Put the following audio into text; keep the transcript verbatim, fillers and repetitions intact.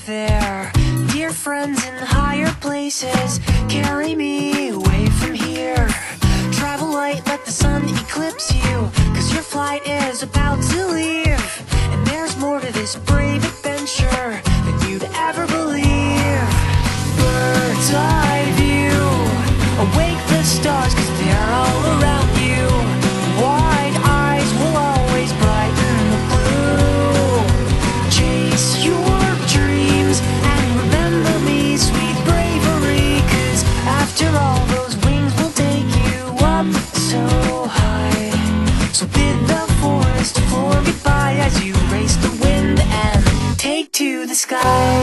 there. Dear friends in higher places, carry me away from here. Travel light, let the sun eclipse you, cause your flight is about to leave. And there's more to this brave adventure than you'd ever believe. Bird's eye view, awake the stars cause they're all around you. Wide eyes will always brighten the blue. Chase your dreams and remember me, sweet bravery, cause after all those wings will take you up so high. So bid the forest floor goodbye as you race the wind and take to the sky.